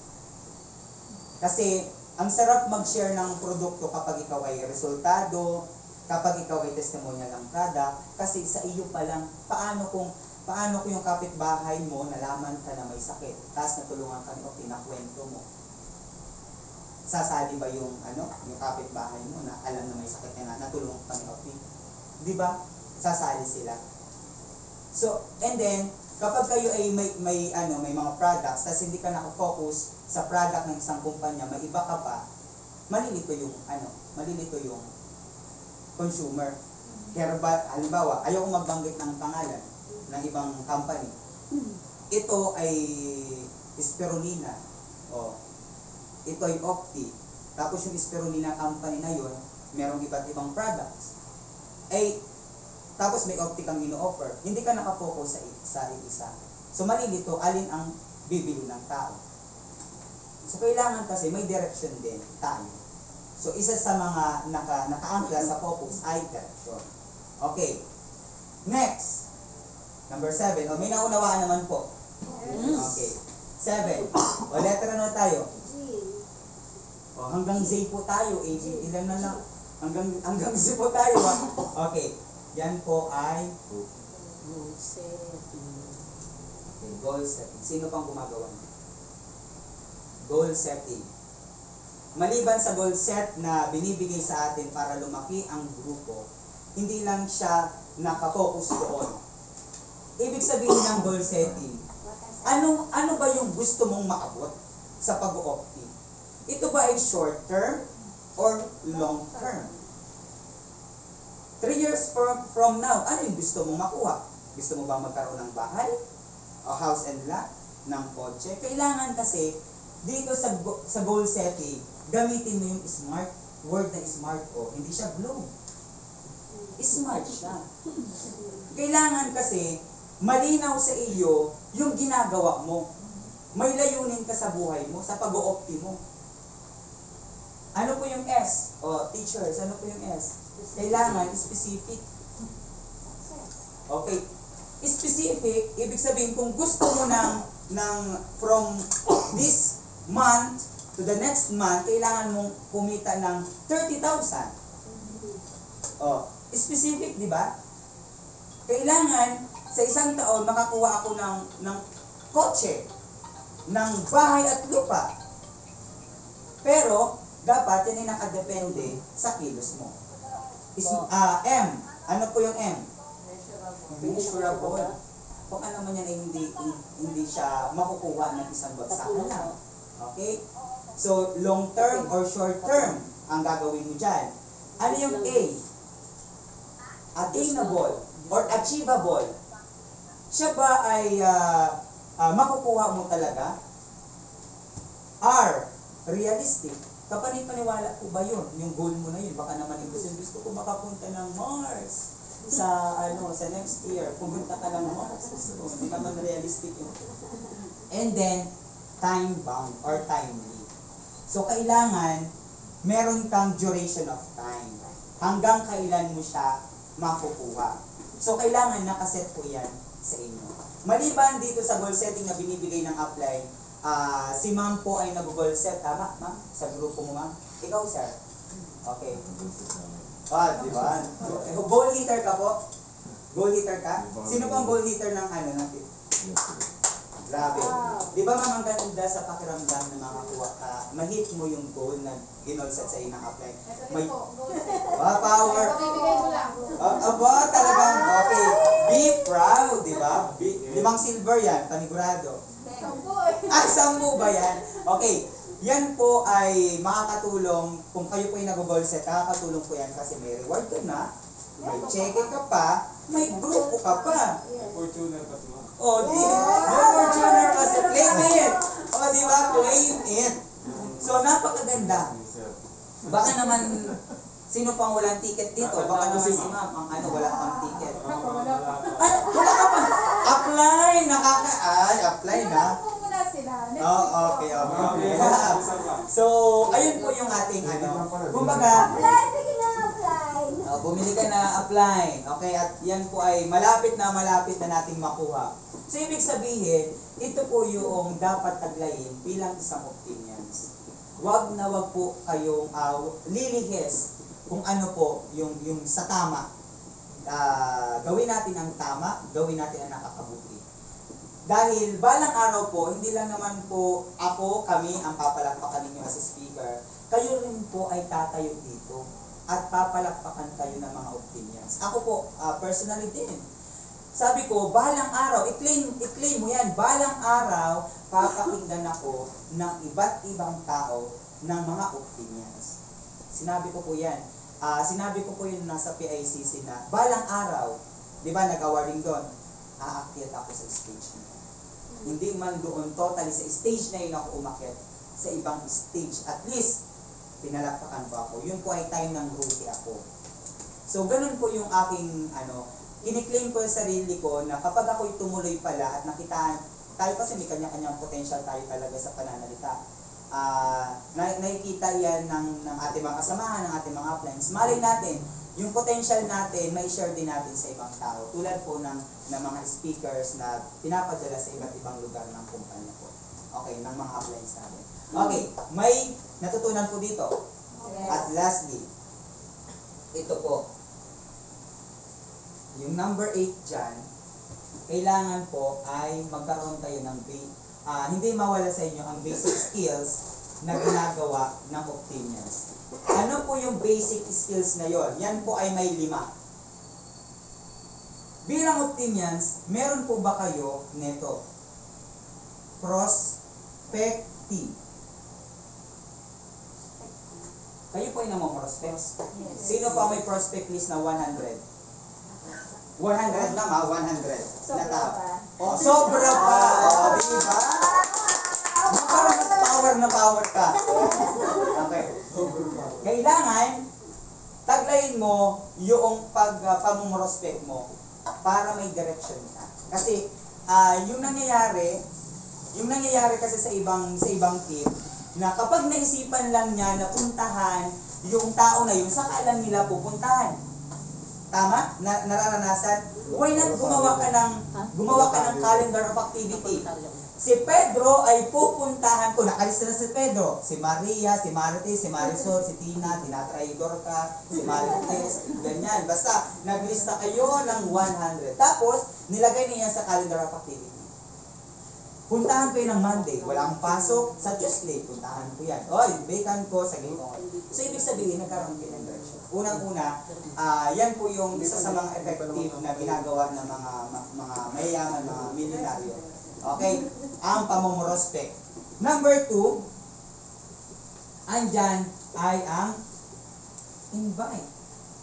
Kasi, ang sarap mag-share ng produkto kapag ikaw ay resultado, kapag ikaw ay testimonial ng product, kasi sa iyo pa lang, paano kung paano kung yung kapitbahay mo nalaman ka na may sakit, tapos natulungan ka ni Opti, nakwento mo. Sasali ba yung ano, yung kapitbahay mo na alam na may sakit na natulungan ka ni Opti? Di ba? Sasali sila. So, and then, kapag kayo ay may, may, ano, may mga products, tapos hindi ka nakafocus sa product ng isang kumpanya, may iba ka pa, malilito yung, ano, malilito yung consumer. Herbal, halimbawa, ayaw kong magbanggit ng pangalan ng ibang company. Ito ay Spirulina. O, ito ay Opti. Tapos yung Spirulina company na yun, merong iba't ibang products. Ay, tapos may Opti kang ino-offer. Hindi ka nakafocus sa, sa isa. So, malilito, alin ang bibili ng tao. So, kailangan kasi may direction din tayo. So, isa sa mga naka, nakaangkla sa focus ay direction. Okay. Next. Number seven. O, may naunawaan naman po. Okay. Seven. O, letter ano tayo? G. O, hanggang Z po tayo. A, B, ilan na lang? Hanggang, hanggang Z po tayo. Ha? Okay. Yan po ay okay, goal setting. Sino pang gumagawa niya? Goal setting. Maliban sa goal set na binibigay sa atin para lumaki ang grupo, hindi lang siya nakafocus doon. Ibig sabihin ng goal setting, ano, ano ba yung gusto mong maabot sa pag-o-opti? Ito ba ay short term or long term? Three years from, from now, ano yung gusto mong makuha? Gusto mo ba magkaroon ng bahay? O house and lot? Ng kotse? Kailangan kasi, dito sa, go- sa goal setting, gamitin mo yung smart, word na smart o, hindi siya globe. Smart siya. Kailangan kasi, malinaw sa iyo yung ginagawa mo. May layunin ka sa buhay mo, sa pag-o-opti mo. Ano po yung S? O, teachers, ano po yung S? Kailangan specific. Okay. Specific, ibig sabihin, kung gusto mo ng, ng from this month to the next month, kailangan mong kumita ng thirty thousand. Oh, specific, di ba? Kailangan sa isang taon makakuha ako ng ng kotse, ng bahay at lupa. Pero dapat yan ay nakadepende sa kilos mo. Is, ah, M, ano po yung M? Measurable. Kung ano man yan ay hindi hindi siya makukuha ng isang bagsakan lang. Okay? So, long term or short term ang gagawin mo dyan. Ano yung A? Attainable or achievable. Siya ba ay uh, uh, makukuha mo talaga? R. Realistic. Kapanipaniwala po ba yun? Yung goal mo na yun. Baka naman yung gusto, gusto ko makapunta ng Mars sa ano sa next year. Pumunta ka ng Mars. So, hindi naman realistic yun. And then, time bound or timely. So, kailangan meron kang duration of time. Hanggang kailan mo siya makukuha. So, kailangan nakaset po yan sa inyo. Maliban dito sa goal setting na binibigay ng upline, ah si ma'am po ay nag-goal set. Tama, ma'am? Sa grupo mo, ma'am? Ikaw, sir? Okay. Ah, di ba? Goal hitter ka po? Goal hitter ka? Sino po ang goal hitter ng ano natin? Grabe. Di ba ma'am, ang ganda sa pakiramdam na makakuha ka, ma-hit mo yung goal na ginol set sa inang upline. May ah, power. Ah, aba, talagang okay. Be proud, di ba? Be, limang silver yan, panigurado. Ah, sampu ba yan? Okay. Yan po ay makakatulong, kung kayo po ay nag-goal set, nakakatulong po yan kasi may reward ka na, may check ka pa, may grupo ka pa. Fortuner pa siya. O, di, may Fortuner kasi, claim it! O, di ba? Claim it! So, napakaganda. Baka naman, sino pang walang ticket dito? Baka naman si ma'am, ang ano, wala pang ticket. Ay, wala ka pa! Apply! Nakaka... Ay, apply na. Oh, okay, okay, okay. So, ayun po yung ating ano. Kumbaga, Apply, sige na, apply. uh, bumili ka na, apply. Okay, at yan po ay malapit na malapit na nating makuha. So, ibig sabihin, ito po yung dapat taglayin bilang isang opinions. Wag na wag po kayong uh, lilihis kung ano po yung, yung sa tama. Uh, gawin natin ang tama, gawin natin ang nakakabuti. Dahil balang araw po, hindi lang naman po ako, kami, ang papalakpakan ninyo as a speaker. Kayo rin po ay tatayo dito at papalakpakan kayo ng mga opinions. Ako po, uh, personally din. Sabi ko, balang araw, i-claim, i-claim mo yan, balang araw, papakinggan ako ng iba't ibang tao ng mga opinions. Sinabi ko po yan. Uh, sinabi ko po yun nasa P I C C na, balang araw, di ba, nag-awarding doon, aakyat ako sa stage na. Hindi man doon totally sa stage na yun ako umakyat, sa ibang stage. At least, pinalakpakan po ako. Yun po ay time ng rookie ako. So, ganun po yung aking, ano, kiniklaim ko sa sarili ko na kapag ako'y tumuloy pala at nakitaan, tayo kasi may kanya-kanyang potential tayo talaga sa pananalita. ah, na, nakikita yan ng, ng ating mga kasamahan, ng ating mga uplines. Malay natin, yung potential natin, may share din natin sa ibang tao. Tulad po ng, ng mga speakers na pinapadala sa iba't ibang lugar ng kumpanya po. Okay, ng mga uplines natin. Okay, may natutunan po dito. At lastly, ito po. Yung number eight dyan, kailangan po ay magkaroon kayo ng ba- ah, hindi mawala sa inyo ang basic skills na ginagawa ng Optimians. Ano po yung basic skills na yon? Yan po ay may lima. Bilang Optimians, meron po ba kayo neto? Prospecting. Kayo po ay namong-prospect. Sino pa may prospect list na one hundred? one hundred na ma, one hundred. Sobra Na tao. pa. Oh, sobra pa. Oh, di ba? Parang mas power na power ka. Okay. Kailangan, taglayin mo yung pag, uh, pamumrospect mo para may direction ka. Kasi, ah yung nangyayari, yung nangyayari kasi sa ibang, sa ibang team, na kapag naisipan lang niya na puntahan yung tao na yun, saka lang nila pupuntahan. Tama? Na, nararanasan? Why not gumawa ka ng gumawa ka ng calendar of activity? Si Pedro ay pupuntahan ko. Nakalista na si Pedro. Si Maria, si Marites, si Marisol, si Tina, tinatraidor ka, si Marites, ganyan. Basta, naglista kayo ng one hundred. Tapos, nilagay niya sa calendar of activity. Puntahan kayo ng Monday, wala akong pasok. Sa Tuesday, puntahan ko yan. Oy, vacant ko sa gitong. So, ibig sabihin, nagkaroon kayo ng direction. Unang-una, ah yan po yung isa sa mga effective na ginagawa ng mga ma- mga mayayaman, mga milyonaryo. Okay? Ang pamumrospect. Number two, andyan ay ang invite.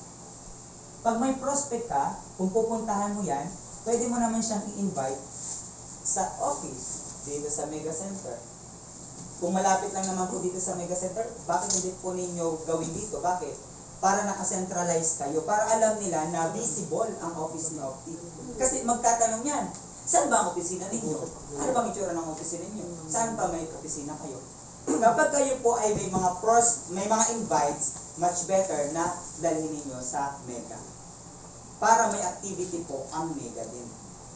Pag may prospect ka, kung pupuntahan mo yan, pwede mo naman siyang i-invite sa office, dito sa Mega Center. Kung malapit lang naman po dito sa Mega Center, bakit hindi po ninyo gawin dito? Bakit? Para nakacentralize kayo, para alam nila na visible ang office ni Opti. Kasi magtatanong yan, saan ba ang opisina ninyo? Ano bang itsura ng opisina ninyo? Saan pa may opisina kayo? Kapag kayo po ay may mga pros, may mga invites, much better na dalhin ninyo sa Mega. Para may activity po ang Mega din.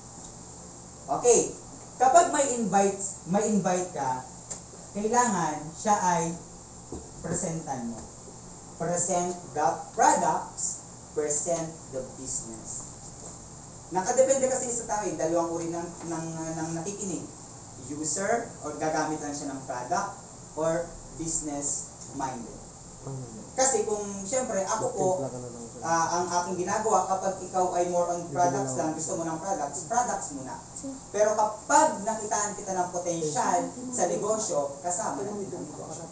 Okay, kapag may invites, may invite ka, kailangan siya ay presentan mo. Present the products, present the business. Nakadepende kasi sa tao, eh, dalawang uri ng, ng, ng nakikinig. User, or gagamit lang siya ng product, or business-minded. Kasi kung, siyempre, ako po, uh, ang aking ginagawa, kapag ikaw ay more on products lang, gusto mo ng products, products muna. Pero kapag nakitaan kita ng potential sa negosyo, kasama natin ang negosyo.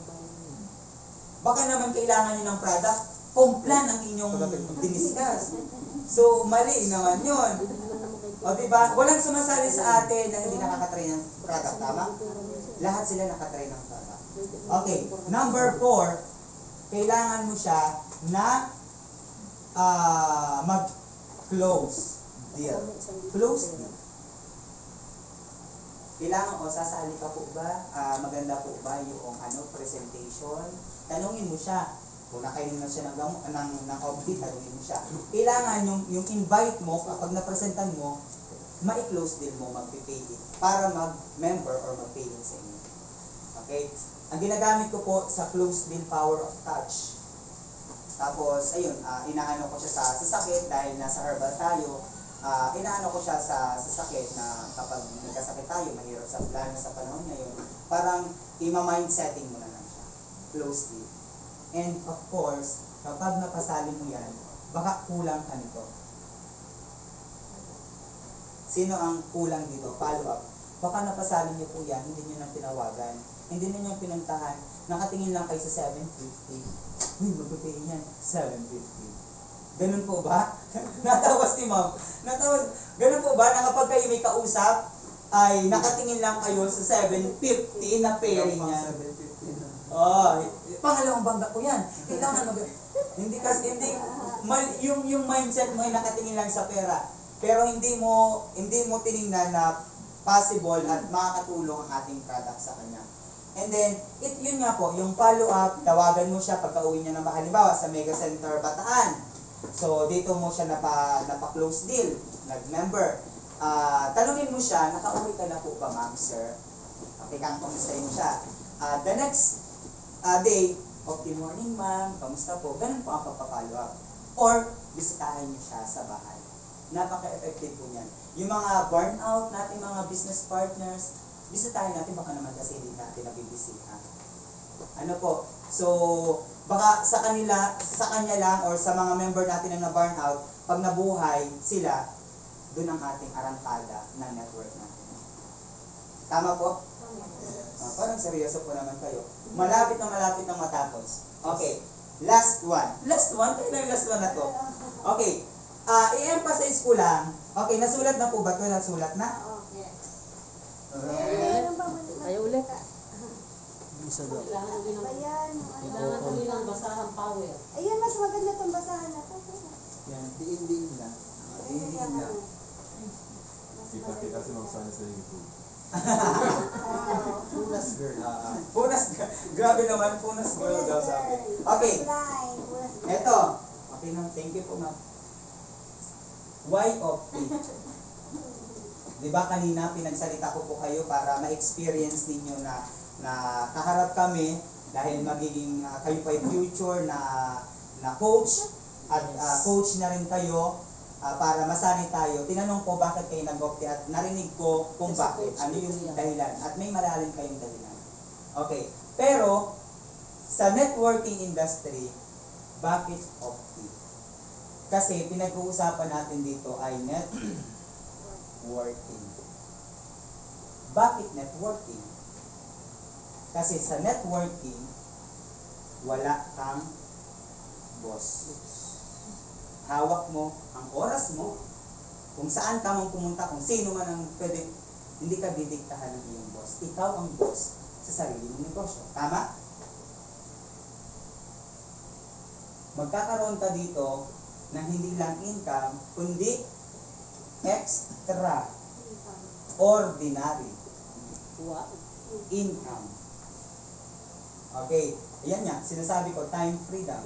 Baka naman kailangan nyo ng product, complan ang inyong diniscuss. So, mali naman yun. O diba, walang sumasali sa atin na hindi nakakatry ng product, tama? Lahat sila nakatry ng product. Okay, number four, kailangan mo siya na uh, mag-close deal. Close deal. Kailangan, o sasali ka po ba? Uh, maganda po ba yung ano, presentation? Tanungin mo siya. Kung nakainom na siya ng, gamo, ng, ng object, tanungin mo siya. Kailangan yung, yung invite mo, kapag napresentan mo, ma-close deal mo, mag-pay it, para mag-member or mag-pay in sa inyo. Okay? Ang ginagamit ko po sa close deal, power of touch. Tapos, ayun, uh, inaano ko siya sa sasakit dahil nasa herbal tayo. Uh, inaano ko siya sa sasakit na kapag nagkasakit tayo, mahirap sa plano sa panahon ngayon, parang ima-mind setting mo na lang siya. Close deal. And of course, kapag napasali mo yan, baka kulang ka nito. Sino ang kulang dito? Follow up. Baka napasali niyo po yan, hindi niyo nang tinawagan, hindi niyo pinuntahan, nakatingin lang kayo sa seven fifty. Uy, magpapay yan, seven fifty. Ganun po ba? Natawa si ma'am. Natawa. Ganun po ba na kapag kayo may kausap, ay nakatingin lang kayo sa seven fifty na pairing niya? Oh, pangalawang bangga ko yan. Kailangan mag... Hindi kasi, hindi, mal, yung, yung mindset mo ay nakatingin lang sa pera. Pero hindi mo, hindi mo tinignan na possible at makakatulong ang ating product sa kanya. And then, it, yun nga po, yung follow-up, tawagan mo siya pagka uwi niya ng halimbawa sa Mega Center Bataan. So, dito mo siya napa, napa-close deal, nag-member. Ah, tanungin mo siya, nakauwi ka na po ba, ma'am, sir? Okay, kang kamustahin mo siya. Ah, the next ah, day, okay, morning, ma'am, kamusta po? Ganun po ang pagpa-follow up. Or, bisitahin niyo siya sa bahay. Napaka-effective po niyan. Yung mga burnout natin, mga business partners, bisitahin natin, baka naman kasi hindi natin nabibisita. Ano po? So, baka sa kanila, sa kanya lang, or sa mga member natin na na-burnout, pag nabuhay sila, dun ang ating arangkada ng network natin. Tama po? Ah, parang seryoso po naman kayo. Malapit na malapit na matapos. Okay. Last one. Last one? Kaya na yung last one na to. Okay. Ah, i-emphasize ko lang. Okay, nasulat na po ba ito? Nasulat na? Meron pa man- Tayo ulit. Isa daw. Kailangan uli ng, Ayan, yung ano. kailangan uli ng basahan power. Ayun, mas maganda itong basahan na to. Yan, diin-diin lang. Diin-diin lang. Kita-kita si Ma'am Sana sa YouTube. Punas girl. Ah, punas girl. Grabe naman, punas girl daw sabi. Okay, eto. Okay na, thank you po ma'am. Why of it? Di ba kanina pinagsalita ko po kayo para ma-experience ninyo na na kaharap kami dahil magiging uh, kayo pa yung future na na coach at uh, coach na rin kayo uh, para masanay tayo. Tinanong ko bakit kayo nag-opti at narinig ko kung bakit. Ano yung dahilan at may malalim kayong dahilan. Okay. Pero sa networking industry, bakit opti? Kasi pinag-uusapan natin dito ay networking. Bakit networking? Kasi sa networking, wala kang boss. Hawak mo ang oras mo, kung saan ka mang pumunta, kung sino man ang pwede, hindi ka didiktahan ng iyong boss. Ikaw ang boss sa sarili mong negosyo. Tama? Magkakaroon ka dito ng hindi lang income, kundi extra ordinary Wow. income. Okay, ayan nga, sinasabi ko, time freedom.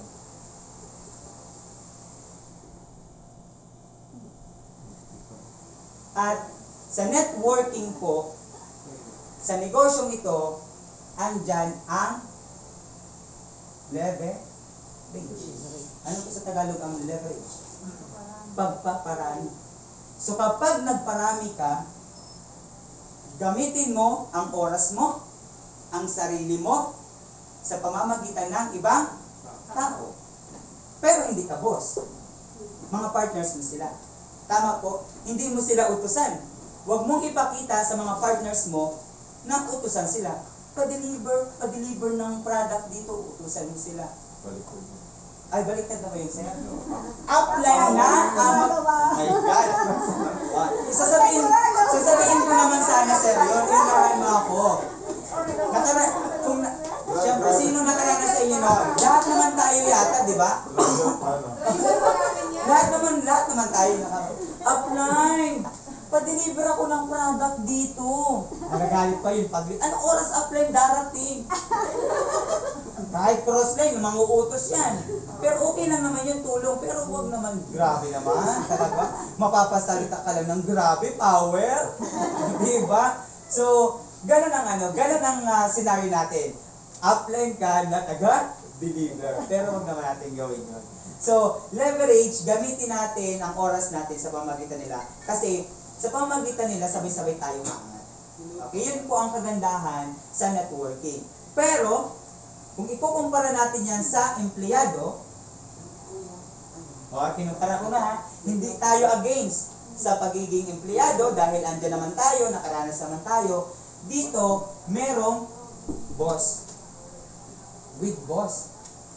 At sa networking po, sa negosyong ito, andyan ang leverage. Ano po sa Tagalog ang leverage? Pagpaparami. So kapag nagparami ka, gamitin mo ang oras mo, ang sarili mo, sa pamamagitan ng ibang tao. Pero hindi ka boss. Mga partners mo sila. Tama po, hindi mo sila utusan. Huwag mong ipakita sa mga partners mo na utusan sila. Pa-deliver, pa-deliver ng product dito, utusan mo sila. Balik ko yun. Ay, baliktad na ba yun, sir? Upline na ang mag... My God! Ah, sasabihin, sasabihin ko naman sana, sir, yun, yun naman mo ako. Nakara, kung, na, siyempre, sino nakaranas sa inyo noon? Lahat naman tayo yata, di ba? Ano? Lahat naman, lahat naman tayo nakaranas. Upline! Pa-deliver ako ng product dito. Nagagalit pa yun. Pag, ano oras upline darating? Kahit cross-line, manguutos yan. Pero okay lang naman yung tulong. Pero huwag naman, grabe naman. Talaga, mapapasalita ka lang ng grabe, power. Diba? So, ganun ang ano, ganun ang uh, scenario natin. Upline ka na taga-deliver. Pero huwag naman natin gawin yun. So, leverage, gamitin natin ang oras natin sa pamagitan nila. Kasi, sa pamagitan nila, sabay-sabay tayo maangat. Okay, yun po ang kagandahan sa networking. Pero, kung ikukumpara natin yan sa empleyado, o, kinumpara ko na ha, hindi tayo against sa pagiging empleyado dahil andyan naman tayo, nakaranas naman tayo. Dito, merong boss. With boss.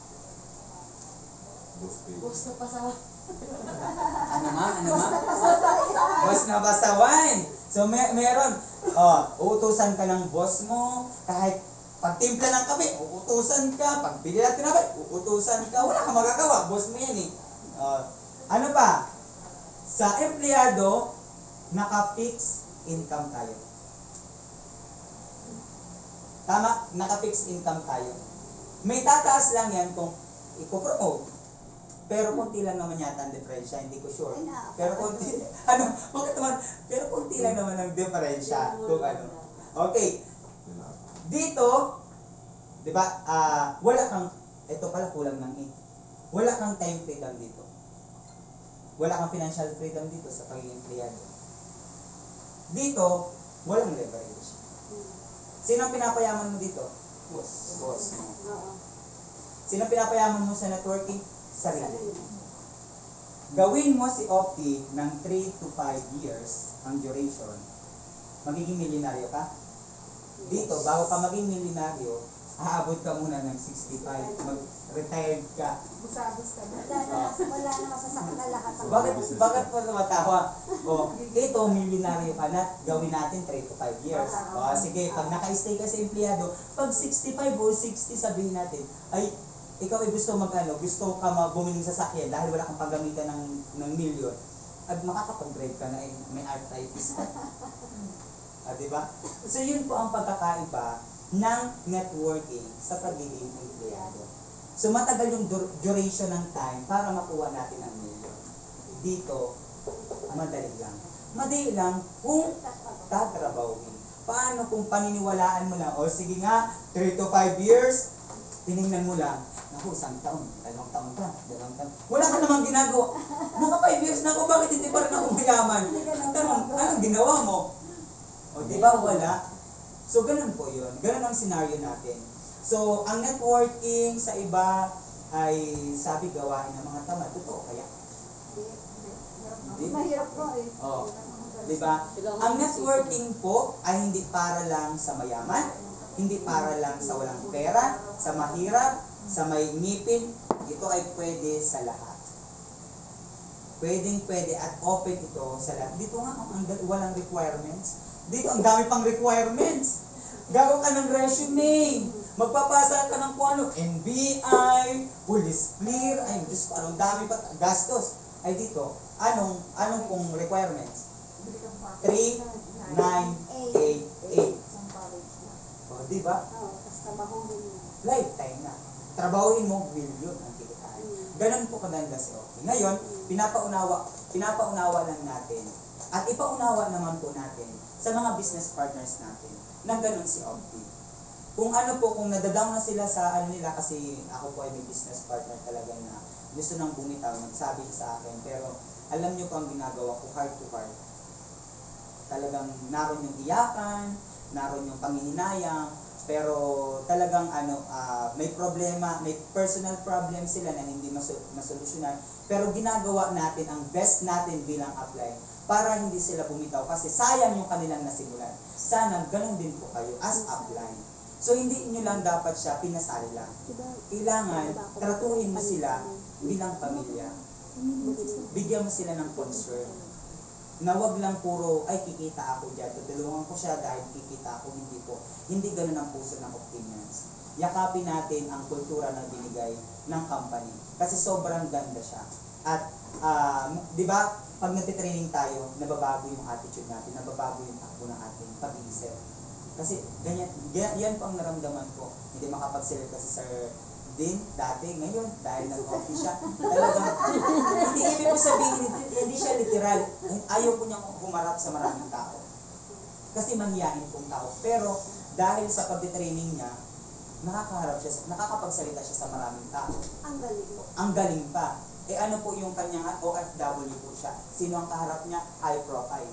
Boss pay. Boss na pa sa... Ano ma? Ano ma? Boss na basawan. So, may, meron. Oh, uutusan ka ng boss mo. Kahit pagtimpla ng kape, uutusan ka. Pagbili natin ng kape, uutusan ka. Wala kang magagawa. Boss mo yan eh. Oh, ano pa? Sa empleyado, naka-fix income tayo. Tama? Naka-fixed income tayo. May tataas lang yan kung ipopromote. Pero konti lang naman yata ang diferensya, hindi ko sure. Ay, na. Pero konti, ano, bakit naman, pero konti lang naman ang diferensya kung ano. Okay, dito, di ba, ah, wala kang, ito pala kulang ng eight. Wala kang time freedom dito. Wala kang financial freedom dito sa pagiging empleyado. Dito, walang leverage. Sino ang pinapayaman mo dito? Boss. Boss mo. Oo. Sino ang pinapayaman mo sa networking? Sarili. Gawin mo si Opti ng three to five years ang duration, magiging milyonaryo ka. Dito, bago ka maging milyonaryo, aabot ka muna ng sixty-five, mag-retired ka. Busabos ka na. Wala na, wala na masasakit na lahat. ng- Bakit, bakit po tumatawa? O, ito, milyonaryo ka na, gawin natin three to five years. O, sige, pag naka-stay ka sa empleyado, pag sixty-five o sixty sabihin natin, ay, ikaw ay gusto mag-ano, gusto ka ma- bumili ng sasakyan dahil wala kang paggamitan ng, ng milyon, at makakapag-drive ka na, eh, may arthritis ka. Ah, di ba? So, yun po ang pagkakaiba ng networking sa pagiging empleyado. So, matagal yung dur- duration ng time para makuha natin ang milyon. Dito, madali lang. Madali lang kung tatrabahuin. Paano kung paniniwalaan mo lang, o sige nga, three to five years, tinignan mo lang, naku, isang taon, dalawang taon ka, dalawang taon. Wala ka namang ginagawa. Naka five years na ako, bakit hindi pa rin ako mayaman? Ang tanong, anong ginawa mo? O, di ba wala? So, ganun po yun. Ganun ang scenario natin. So, ang networking sa iba ay sabi gawain ng mga tamad. Totoo kaya? Di ba? Mahirap po eh. Oh. Di ba? Ang networking po ay hindi para lang sa mayaman, hindi para lang sa walang pera, sa mahirap, sa may ngipin. Ito ay pwede sa lahat. Pwedeng pwede at open ito sa lahat. Dito nga, ang ang- walang requirements. Dito, ang dami pang requirements. Gagawa ka ng resume. Magpapasa ka ng kung ano, N B I, police clear, ay, Diyos ko, anong dami pa, gastos. Ay, dito, anong, anong pong requirements? three, nine, eight, eight. O, di ba? Oo, tapos trabahuhin mo. Lifetime na. Trabahuin mo, million ang kikitain. Ganun po kaganda si Opti. Ngayon, pinapaunawa, pinapaunawa lang natin, at ipaunawa naman po natin sa mga business partners natin na ganun si Opti. Kung ano po, kung nadadown na sila sa ano nila, kasi ako po ay may business partner talaga na gusto nang bumitaw, nagsabi sa akin, pero alam niyo po ang ginagawa ko, heart to heart. Talagang naroon yung iyakan, naroon yung pangihinayang, pero talagang ano, ah, may problema, may personal problem sila na hindi maso- masolusyonan, pero ginagawa natin ang best natin bilang upline para hindi sila bumitaw kasi sayang yung kanilang nasimulan. Sana ganun din po kayo as upline. So hindi nyo lang dapat siya pinasali lang. Kailangan tratuhin mo sila bilang pamilya. Bigyan mo sila ng concern. Na wag lang puro, ay kikita ako dyan, tutulungan ko siya dahil kikita ako, hindi po. Hindi ganun ang puso ng Optimians. Yakapin natin ang kultura na binigay ng company. Kasi sobrang ganda siya. At, ah, di ba, pag nagtitraining tayo, nababago yung attitude natin, nababago yung takbo ng ating pag-iisip. Kasi ganyan, yan, yan po ang naramdaman ko. Hindi makapagsalita si Sir Din dati, ngayon, dahil nag-office siya, talagang, hindi ibig ko sabihin, hindi, hindi siya literal. Ayaw po niyang humarap sa maraming tao. Kasi mangyain pong tao. Pero, dahil sa pag-training niya, nakakaharap siya, nakakapagsalita siya sa maraming tao. Ang galing mo. Ang galing pa. Eh ano po yung kanyang O F W po siya. Sino ang kaharap niya? High profile.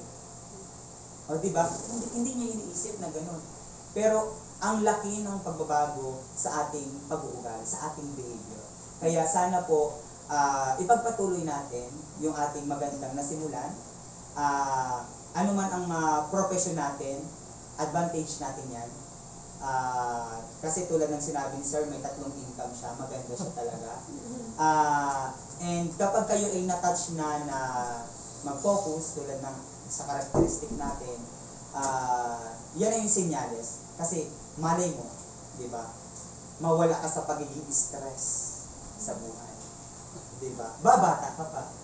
O diba? Hindi, hindi niya iniisip na gano'n. Pero, ang laki ng pagbabago sa ating pag-uugali, sa ating behavior. Kaya sana po, ah, ipagpatuloy natin yung ating magandang nasimulan. Ah, ano man ang uh, profession natin, advantage natin yan. Ah, kasi tulad ng sinabi ni Sir, may tatlong income siya, maganda siya talaga. Ah, and kapag kayo ay na-touch na na mag-focus, tulad ng sa characteristic natin, ah, yan ay yung senyales. Kasi malay mo, di ba? Mawala ka sa pagiging stress sa buhay. Di ba? Babata ka pa.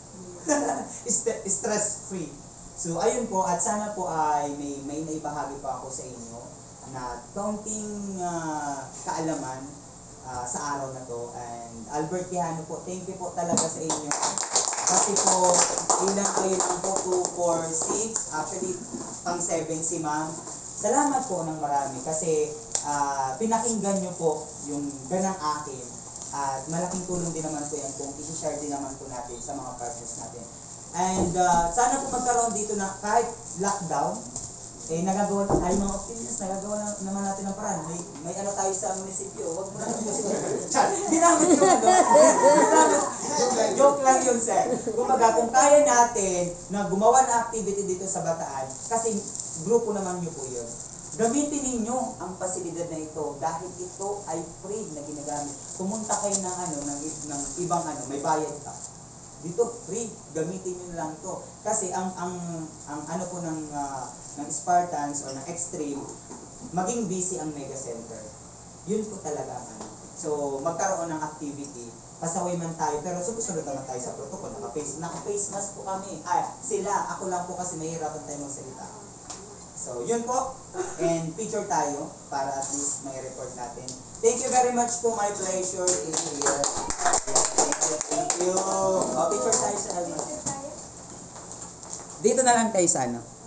Stress free. So ayun po, at sana po ay may may naibahagi pa ako sa inyo na kaunting ah, kaalaman ah, sa araw na to. And Albert Quijano po, thank you po talaga sa inyo. Kasi po, ilan kayo lang po, two, four, six, actually, pang seven si ma'am. Salamat po ng marami kasi ah, pinakinggan nyo po yung ganang akin. At malaking tulong din naman po yan kung i-share din naman po natin sa mga partners natin. And ah, sana po magkaroon dito na kahit lockdown, eh nagagawa tayo mga opinions, nagagawa na, naman natin ng paraan. May, may ano tayo sa munisipyo, wag mo na ginamit yung ano. Ginamit. Joke lang, joke lang yun, sir. Kumbaga, kung kaya natin na gumawa ng activity dito sa Bataan, kasi grupo naman nyo po yun, gamitin ninyo ang pasilidad na ito dahil ito ay free na ginagamit. Pumunta kayo ng ano, ng, ng ibang ano, may bayad ka. Dito free, gamitin niyo na lang to. Kasi ang ang ang ano po ng uh, ng Spartans o ng Extreme, maging busy ang mega center. Yun po talaga ang ano. So magkaroon ng activity, pasaway man tayo, pero sumusunod naman tayo sa protocol. Naka-face, naka-face mask po kami. Ay, sila, ako lang po kasi mahirapan tayo magsalita. So, yun po. And picture tayo para at least may report natin. Thank you very much po. My pleasure is here. Thank you. Thank you. O, picture tayo sa ano. Dito na lang tayo sa ano.